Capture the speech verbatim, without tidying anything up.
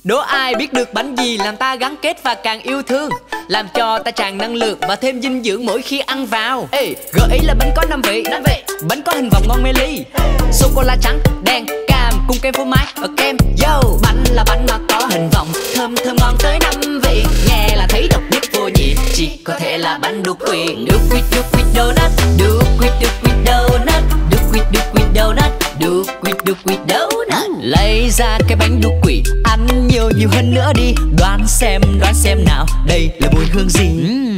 Đố ai biết được bánh gì làm ta gắn kết và càng yêu thương, làm cho ta tràn năng lượng và thêm dinh dưỡng mỗi khi ăn vào. Ê, gợi ý là bánh có năm vị, năm vị. Bánh có hình vòng ngon mê ly, sô cô la trắng, đen, cam cùng kem phô mai và kem. Yo, bánh là bánh mà có hình vòng, thơm thơm ngon tới năm vị. Nghe là thấy độc nhất vô nhị, chỉ có thể là bánh đu quỵt. Đu quỵt, đu quỵt donut, đu quỵt, đu quỵt donut, đu quỵt, đu quỵt donut, đu quỵt, đu quỵt donut. Lấy ra cái bánh đu quỵt, ăn nhiều nhiều hơn nữa đi. Đoán xem, đoán xem nào, đây là mùi hương gì?